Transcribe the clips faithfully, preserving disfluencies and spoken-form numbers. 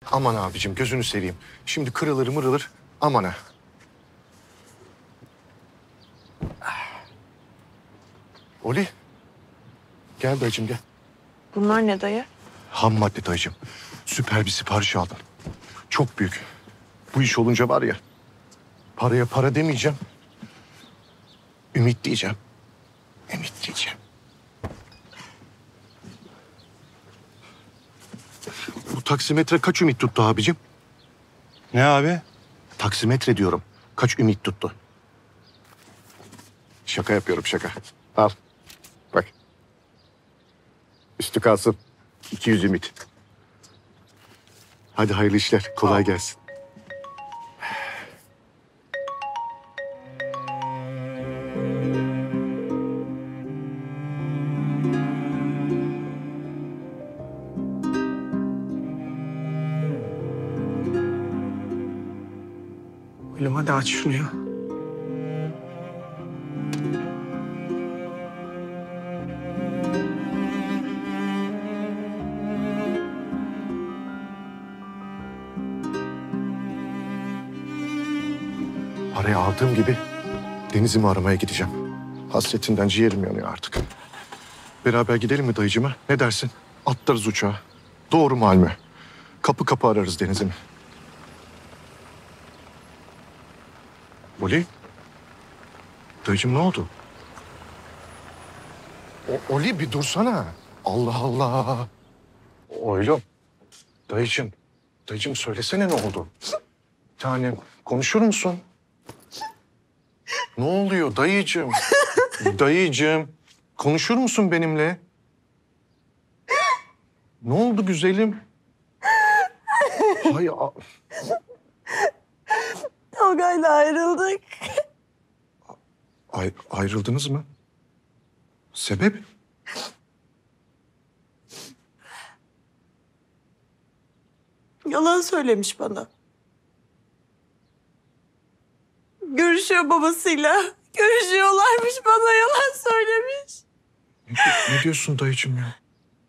Aman abicim gözünü seveyim. Şimdi kırılır mırılır. Aman ha. Oli. Gel dayıcım gel. Bunlar ne dayı? Ham madde dayıcım. Süper bir sipariş aldım. Çok büyük. Bu iş olunca var ya. Paraya para demeyeceğim. Ümit diyeceğim. Ümit diyeceğim. Bu taksimetre kaç ümit tuttu abicim? Ne abi? Taksimetre diyorum. Kaç ümit tuttu? Şaka yapıyorum şaka. Al. Bak. Üstü kalsın. iki yüz ümit. Hadi hayırlı işler. Kolay gelsin. Oğlum hadi aç şunu ya. Parayı aldığım gibi Deniz'imi aramaya gideceğim. Hasretinden ciğerim yanıyor artık. Beraber gidelim mi dayıcıma? Ne dersin? Atlarız uçağa. Doğru Malmö. Kapı kapı ararız Deniz'imi. Oli? Dayıcım ne oldu? O, Oli bir dursana. Allah Allah. Oğlum. Dayıcım. Dayıcım söylesene ne oldu? Bir tanem konuşur musun? Ne oluyor dayıcım? Dayıcım. Konuşur musun benimle? Ne oldu güzelim? Hay a- Tolga'yla ayrıldık. Ay, ayrıldınız mı? Sebep? Yalan söylemiş bana. Görüşüyor babasıyla. Görüşüyorlarmış, bana yalan söylemiş. Ne, ne diyorsun dayıcım ya?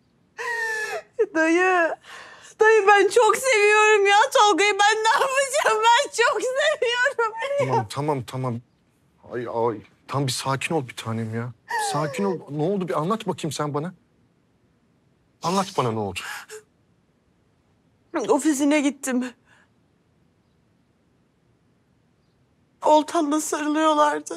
Dayı, dayı ben çok seviyorum ya Tolga'yı. Ben ne yapacağım? Ben çok seviyorum. Tamam tamam tamam. Ay ay. Tam bir sakin ol bir tanem ya. Sakin ol. Ne oldu bir anlat bakayım sen bana. Anlat bana ne oldu. Ofisine gittim. Oltan'la sarılıyorlardı.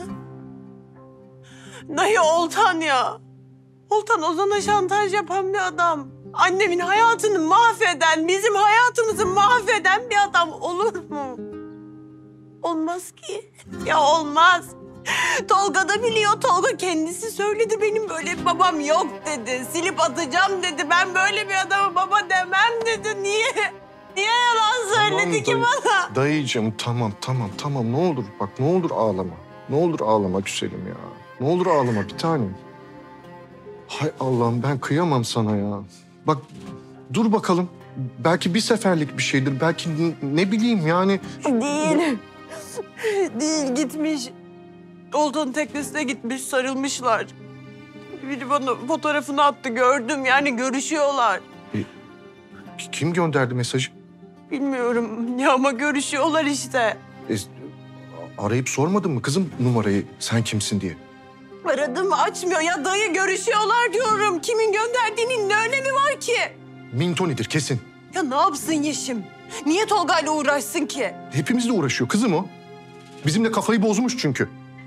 Dayı Oltan ya. Oltan Ozan'a şantaj yapan bir adam. Annemin hayatını mahveden, bizim hayatımızı mahveden bir adam olur mu? Olmaz ki. Ya olmaz. Tolga da biliyor. Tolga kendisi söyledi. Benim böyle bir babam yok dedi. Silip atacağım dedi. Ben böyle bir adama baba demem dedi. Niye? Niye yalan söyledi ki dayı- bana? Dayıcım tamam tamam tamam ne olur bak ne olur ağlama. Ne olur ağlama güzelim ya. Ne olur ağlama bir tanem. Hay Allah'ım ben kıyamam sana ya. Bak dur bakalım. Belki bir seferlik bir şeydir. Belki n- ne bileyim yani. Değil. Değil gitmiş. Oltan'ın teknesine gitmiş, sarılmışlar. Biri bana fotoğrafını attı, gördüm. Yani görüşüyorlar. Kim gönderdi mesajı? Bilmiyorum ya ama görüşüyorlar işte. E, arayıp sormadın mı kızım numarayı sen kimsin diye? Aradım açmıyor. Ya dayı görüşüyorlar diyorum. Kimin gönderdiğinin ne önemi var ki? Mintoni'dir kesin. Ya ne yapsın Yeşim? Niye Tolga'yla uğraşsın ki? Hepimizle uğraşıyor kızım o. Bizimle kafayı bozmuş çünkü.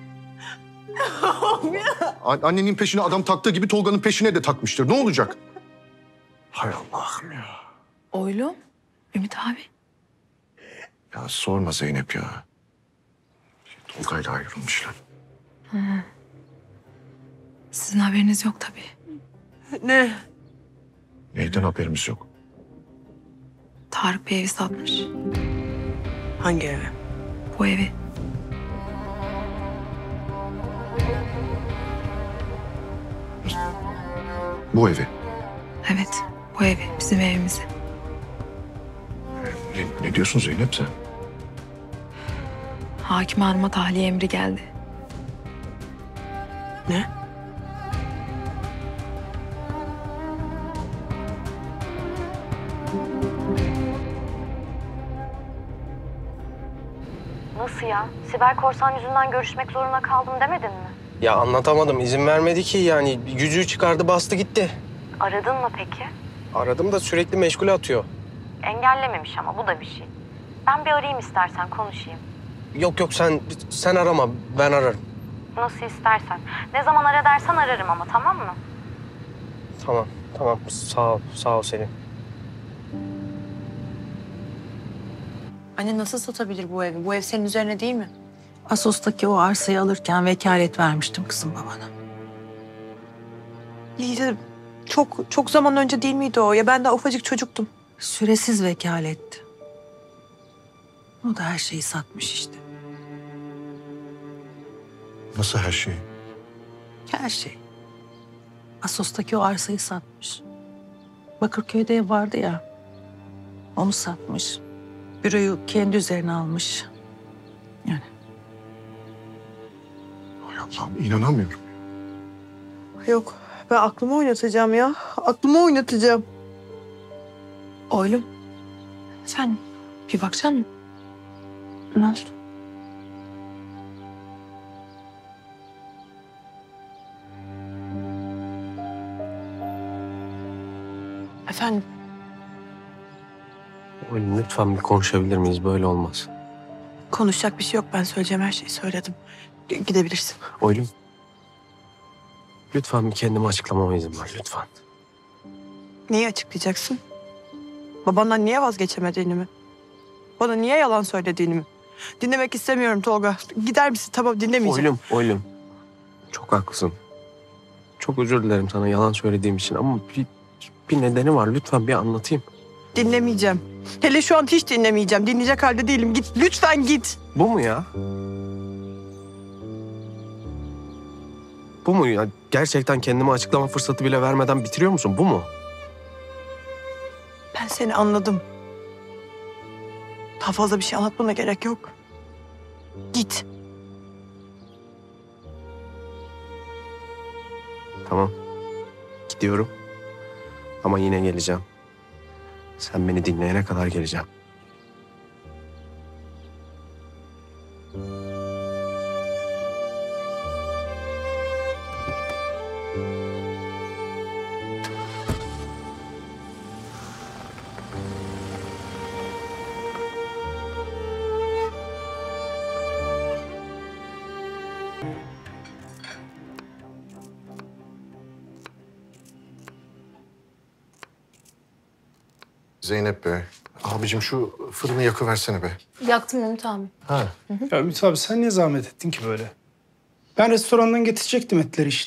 An- Annenin peşine adam taktığı gibi Tolga'nın peşine de takmıştır. Ne olacak? Hay Allah'ım ya. Oğlum, Ümit abi. Ya sorma Zeynep ya. Tolga'yla ayrılmışlar. Sizin haberiniz yok tabii. Ne? Neyden haberimiz yok? Tarık bir evi satmış. Hangi eve? Bu evi. Bu evi. Evet, bu evi. Bizim evimizi. Ne, ne diyorsun Zeynep sen? Hakim hanıma tahliye emri geldi. Ne? Nasıl ya? Sibel Korsan yüzünden görüşmek zorunda kaldım demedin mi? Ya anlatamadım. İzin vermedi ki yani. Yüzüğü çıkardı bastı gitti. Aradın mı peki? Aradım da sürekli meşgule atıyor. Engellememiş ama bu da bir şey. Ben bir arayayım istersen konuşayım. Yok yok sen sen arama ben ararım. Nasıl istersen. Ne zaman ara dersen ararım ama tamam mı? Tamam tamam sağ ol sağ ol Selin. Anne nasıl satabilir bu evi? Bu ev senin üzerine değil mi? Asos'taki o arsayı alırken vekalet vermiştim kızım babana. İyi de çok çok zaman önce değil miydi o? Ya ben daha ufacık çocuktum. Süresiz vekaletti. O da her şeyi satmış işte. Nasıl her şey? Her şey. Asos'taki o arsayı satmış. Bakırköy'de ev vardı ya. Onu satmış. Büroyu kendi üzerine almış. Yani Hay Allah'ım inanamıyorum. Yok ben aklımı oynatacağım ya. Aklımı oynatacağım. Oğlum sen bir bakacaksın mı? Ne oldu? Efendim Oğlum lütfen bir konuşabilir miyiz? Böyle olmaz. konuşacak bir şey yok. Ben söyleyeceğim her şeyi söyledim. G- gidebilirsin. Oğlum lütfen bir kendimi açıklamama izin ver lütfen. Neyi açıklayacaksın? Babandan niye vazgeçemediğini mi? Bana niye yalan söylediğini mi? Dinlemek istemiyorum Tolga. Gider misin? Tamam dinlemeyeceğim. Oğlum oğlum çok haklısın. Çok özür dilerim sana yalan söylediğim için ama bir, bir nedeni var. Lütfen bir anlatayım. Dinlemeyeceğim. Hele şu an hiç dinlemeyeceğim. Dinleyecek halde değilim. Git lütfen git. Bu mu ya? Bu mu ya? Gerçekten kendime açıklama fırsatı bile vermeden bitiriyor musun? Bu mu? Ben seni anladım. Daha fazla bir şey anlatmana gerek yok. Git. Tamam. Gidiyorum. Ama yine geleceğim. Sen beni dinleyene kadar geleceğim. Zeynep be. Abicim şu fırını yakıversene be. Yaktım Ümit abi. Ha. Ya Ümit abi sen niye zahmet ettin ki böyle? Ben restorandan getirecektim etleri işte.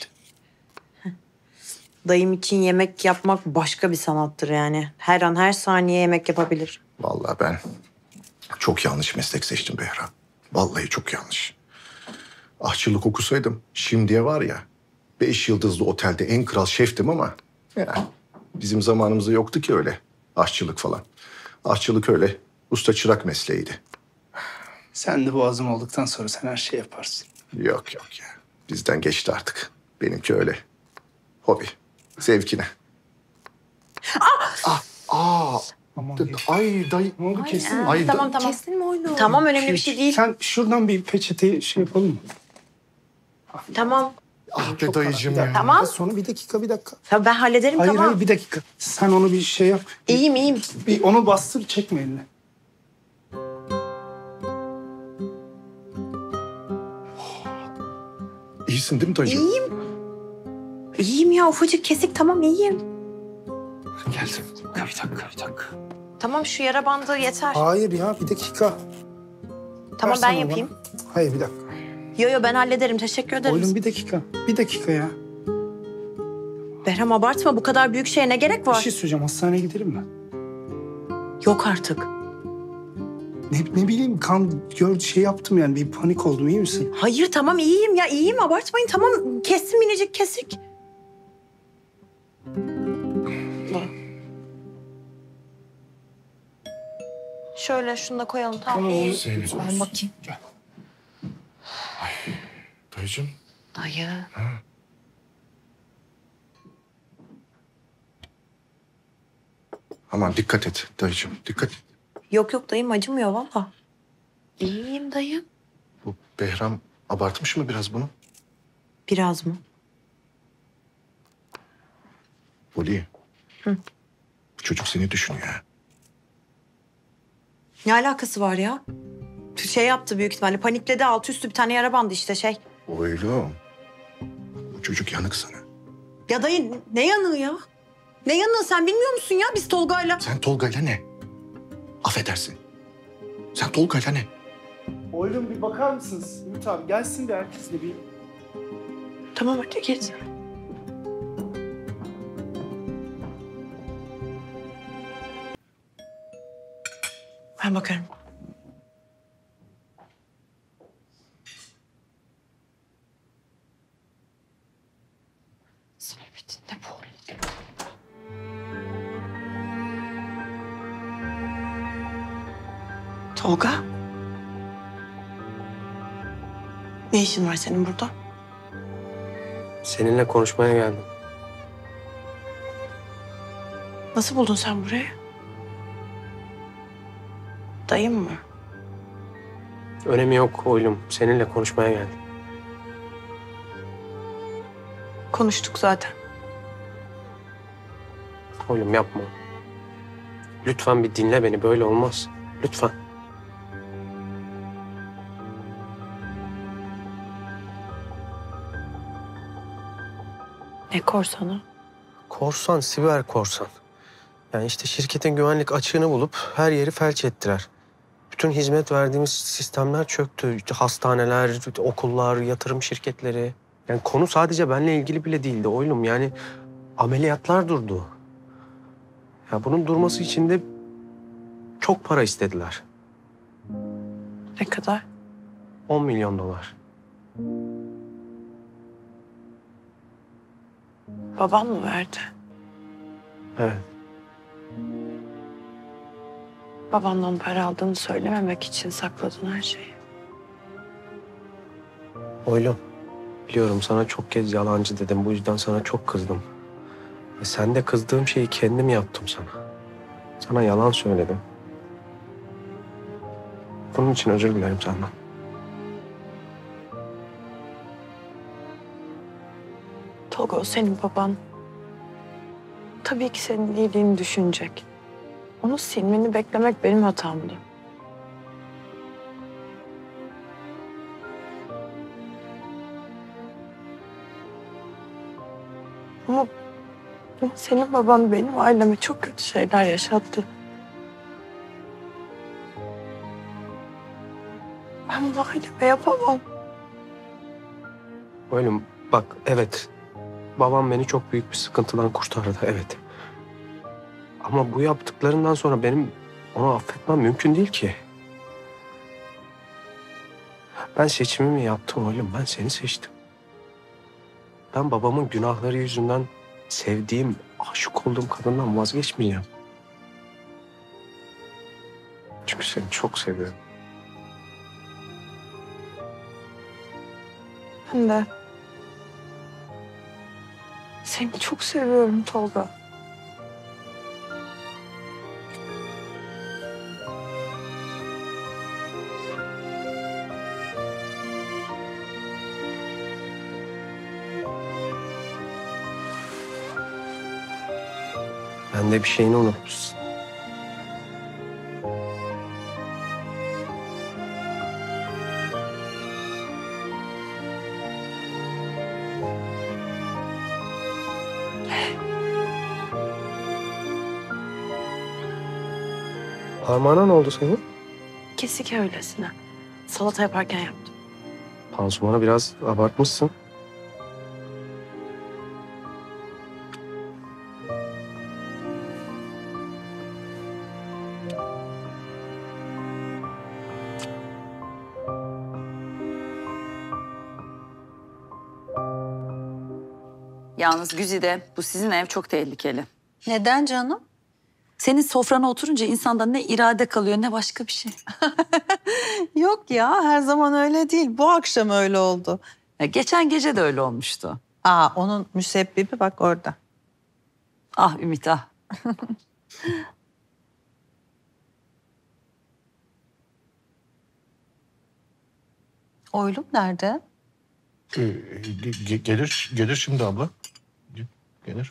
Dayım için yemek yapmak başka bir sanattır yani. Her an her saniye yemek yapabilir. Vallahi ben çok yanlış meslek seçtim Behra. Vallahi çok yanlış. Aşçılık okusaydım şimdiye var ya beş yıldızlı otelde en kral şeftim ama ya, bizim zamanımızda yoktu ki öyle aşçılık falan. Aşçılık öyle usta çırak mesleğiydi. Sen de boğazın olduktan sonra sen her şey yaparsın. Yok yok ya. Bizden geçti artık. Benimki öyle. Hobi. Zevkine. Ah! Ah! Aa! Aman D- Ay dayı. Ne oldu kesin mi? Ay, da- Tamam tamam. Kestin mi oğlum? Tamam önemli bir şey değil. Sen şuradan bir peçeteyi şey yapalım mı? Tamam. Ah be Çok dayıcım fena. Bir ya. dakika, Tamam. Sonra bir dakika bir dakika. Ya ben hallederim Hayır tamam. hayır bir dakika. Sen onu bir şey yap. İyiyim iyiyim. Bir onu bastır çekme eline. İyisin değil mi dayıcım? İyiyim. İyiyim ya ufacık kesik tamam iyiyim. Geldim. Bir dakika bir dakika. Tamam şu yara bandı yeter. Hayır ya bir dakika. Tamam ben Versene yapayım. bana. Hayır bir dakika. Yo yo ben hallederim teşekkür ederim. Oğlum bir dakika. Bir dakika ya. Behram abartma bu kadar büyük şeye ne gerek Bir var? şey söyleyeceğim. Hastaneye gidelim mi? Yok artık. Ne, ne bileyim kan gör şey yaptım yani bir panik oldum iyi misin? Hayır tamam iyiyim ya iyiyim abartmayın tamam kestim minicik kesik. Şöyle şunu da koyalım tamam. Tamam. Zeynep. Ben bakayım. Dayıcım. Dayı. Aman dikkat et dayıcım. Dikkat et. Yok yok dayım acımıyor valla. İyiyim dayım. Bu Behram abartmış mı biraz bunu? Biraz mı? Voli. Bu çocuk seni düşünüyor ha. Ne alakası var ya? Şey yaptı büyük ihtimalle. Panikledi, altı üstü bir tane yara bandı işte şey. Oğlum. Bu çocuk yanık sana. Ya dayı ne yanığı ya? Ne yanığı sen bilmiyor musun ya? Biz Tolga'yla... Sen Tolga'yla ne? Affedersin. Sen Tolga'yla ne? Oylum bir bakar mısınız? Ümit abi gelsin de herkesle bir... Tamam hadi geç. Ben bakarım. Ne bu? Tolga. Ne işin var senin burada? Seninle konuşmaya geldim. Nasıl buldun sen burayı? Dayım mı? Önemi yok oğlum. Seninle konuşmaya geldim. Konuştuk zaten. Oğlum yapma. Lütfen bir dinle beni. Böyle olmaz. Lütfen. Ne korsanı? Korsan, siber korsan. Yani işte şirketin güvenlik açığını bulup her yeri felç ettiler. Bütün hizmet verdiğimiz sistemler çöktü. İşte hastaneler, okullar, yatırım şirketleri. Yani konu sadece benimle ilgili bile değildi oğlum. Yani ameliyatlar durdu. Ya bunun durması için de çok para istediler. Ne kadar? on milyon dolar. Baban mı verdi? Evet. Babandan para aldığını söylememek için sakladın her şeyi. Oğlum, biliyorum sana çok kez yalancı dedim. Bu yüzden sana çok kızdım. E sen de kızdığım şeyi kendim yaptım sana. Sana yalan söyledim. Bunun için özür dilerim senden. Tolga o senin baban. Tabii ki senin iyiliğini düşünecek. Onu silmeni beklemek benim hatamdı. Ama, ama senin baban benim aileme çok kötü şeyler yaşattı. Ben bunu aileme yapamam. Oğlum bak evet. Babam beni çok büyük bir sıkıntıdan kurtardı evet. Ama bu yaptıklarından sonra benim onu affetmem mümkün değil ki. Ben seçimimi yaptım oğlum. Ben seni seçtim. Ben babamın günahları yüzünden sevdiğim, aşık olduğum kadından vazgeçmeyeceğim. Çünkü seni çok seviyorum. Ben de seni çok seviyorum Tolga. Ben de bir şeyini unutmuşsun. Parmağına ne oldu senin? Kesik öylesine. Salata yaparken yaptım. Pansumanı biraz abartmışsın. Yalnız Güzide, bu sizin ev çok tehlikeli. Neden canım? Senin sofrana oturunca insanda ne irade kalıyor ne başka bir şey. Yok ya, her zaman öyle değil. Bu akşam öyle oldu. Ya geçen gece de öyle olmuştu. Aa, onun müsebbibi bak orada. Ah Ümit ah. Oylum nerede? Ee, ge- gelir, gelir şimdi abla. Gelir.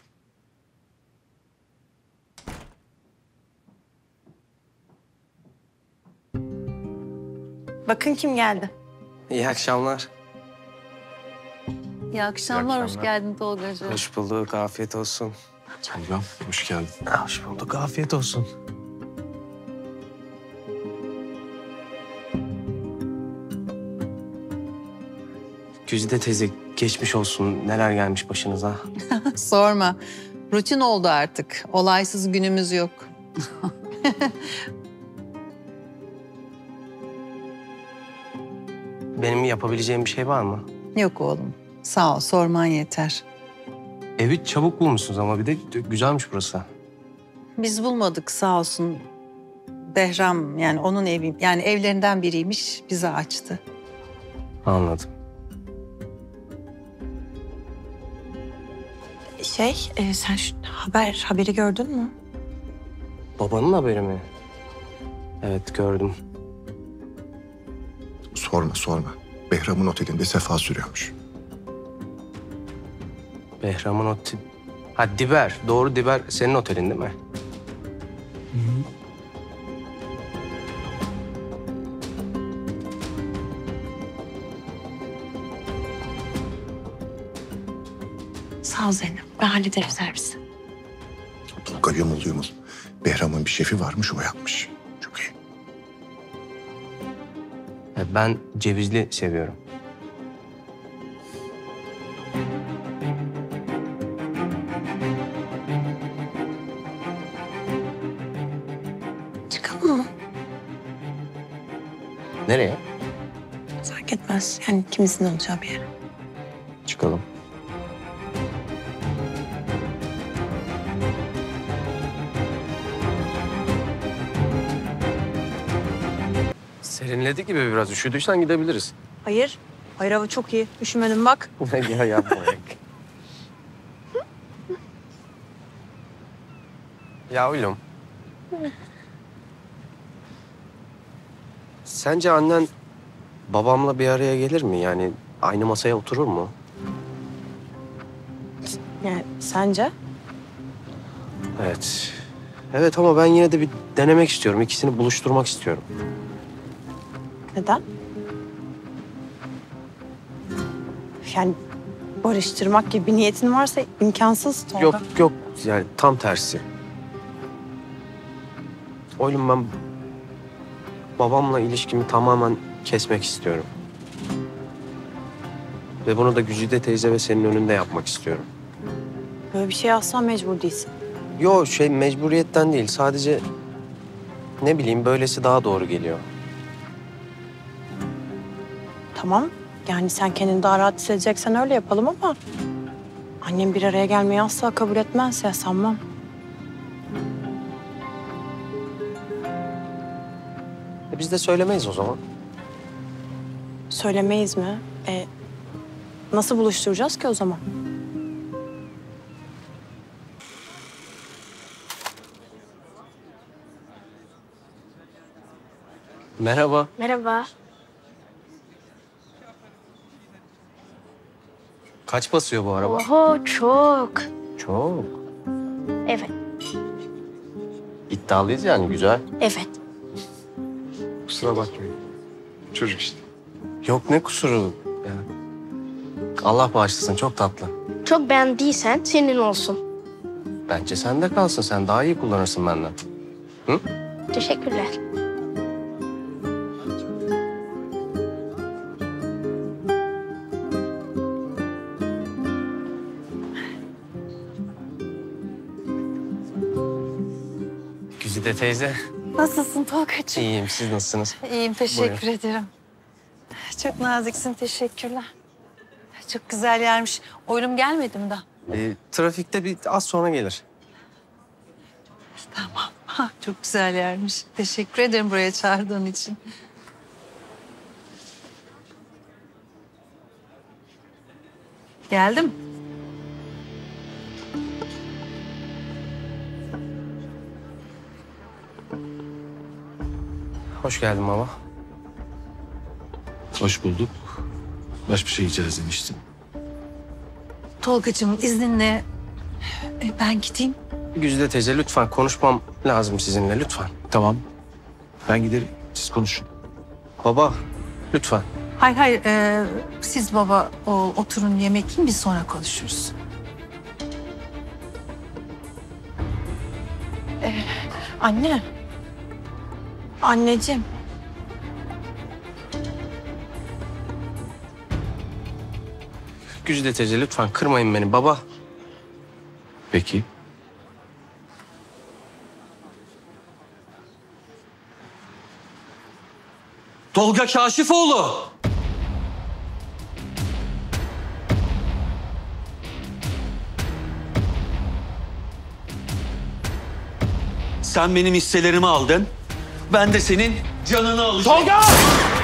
Bakın kim geldi. İyi akşamlar. İyi akşamlar, hoş akşamlar. geldin Tolgacığım. Hoş bulduk, afiyet olsun. Tolga'm hoş geldin. Hoş bulduk, afiyet olsun. Güzide teyze, geçmiş olsun. Neler gelmiş başınıza? Sorma. Rutin oldu artık. Olaysız günümüz yok. Benim yapabileceğim bir şey var mı? Yok oğlum. Sağ ol, sorman yeter. Evi çabuk bulmuşsunuz ama bir de güzelmiş burası. Biz bulmadık sağ olsun. Behram yani onun evi, yani evlerinden biriymiş, bize açtı. Anladım. Şey, e, sen şu haber haberi gördün mü? Babanın haberi mi? Evet, gördüm. Sorma sorma. Behram'ın otelinde sefa sürüyormuş. Behram'ın otel... Ha Diber, doğru Diber senin otelin değil mi? Sağ ol Zeynep. Ben hallederim servisi. Tolga yumul yumul. Behram'ın bir şefi varmış, o yapmış. Çok iyi. E, Ben cevizli seviyorum. Çıkalım mı? Nereye? Fark etmez. Yani ikimizin olacağı bir yere. Çıkalım. Serinledi gibi biraz. Üşüdüysen gidebiliriz. Hayır. Hayır, hava çok iyi. Üşümedim bak. ya yapma. Ya oğlum. Sence annen babamla bir araya gelir mi? Yani aynı masaya oturur mu? Yani sence? Evet. Evet ama ben yine de bir denemek istiyorum. İkisini buluşturmak istiyorum. Neden? Yani barıştırmak gibi bir niyetin varsa imkansız Tolga. Yok yok yani tam tersi. Oğlum ben babamla ilişkimi tamamen kesmek istiyorum. Ve bunu da Güzide teyze ve senin önünde yapmak istiyorum. Böyle bir şey asla mecbur değilsin. Yo şey mecburiyetten değil sadece ne bileyim böylesi daha doğru geliyor. Tamam. Yani sen kendini daha rahat hissedeceksen öyle yapalım ama... annem bir araya gelmeyi asla kabul etmez ya, sanmam. E biz de söylemeyiz o zaman. Söylemeyiz mi? E, nasıl buluşturacağız ki o zaman? Merhaba. Merhaba. Kaç basıyor bu araba? Oho çok. Çok. Evet, İddialıyız yani güzel. evet. Kusura bakmayın. Çocuk işte. Yok ne kusuru ya. Allah bağışlasın çok tatlı. Çok beğendiysen senin olsun. Bence sende kalsın sen daha iyi kullanırsın benden. Hı? Teşekkürler. Güzide teyze. Nasılsın Tolgacığım? İyiyim siz nasılsınız? İyiyim, teşekkür ederim. Çok naziksin, teşekkürler. Çok güzel yermiş. Oylum gelmedi mi daha? Ee, trafikte bir az sonra gelir. Tamam. Ha, çok güzel yermiş. Teşekkür ederim buraya çağırdığın için. Geldim. Hoş geldin baba. Hoş bulduk. baş başa yiyeceğiz demiştin. Tolgacığım izninle e, ben gideyim. Güzide teyze lütfen konuşmam lazım sizinle lütfen. Tamam. Ben giderim. Siz konuşun. Baba lütfen. Hayır hayır e, siz baba o, oturun yemek yiyin biz sonra konuşuruz. Anne. Anneciğim. Güzide teyze lütfen kırmayın beni baba. Peki. Tolga Kaşifoğlu. Sen benim hisselerimi aldın. Ben de senin canını alacağım. Tolga!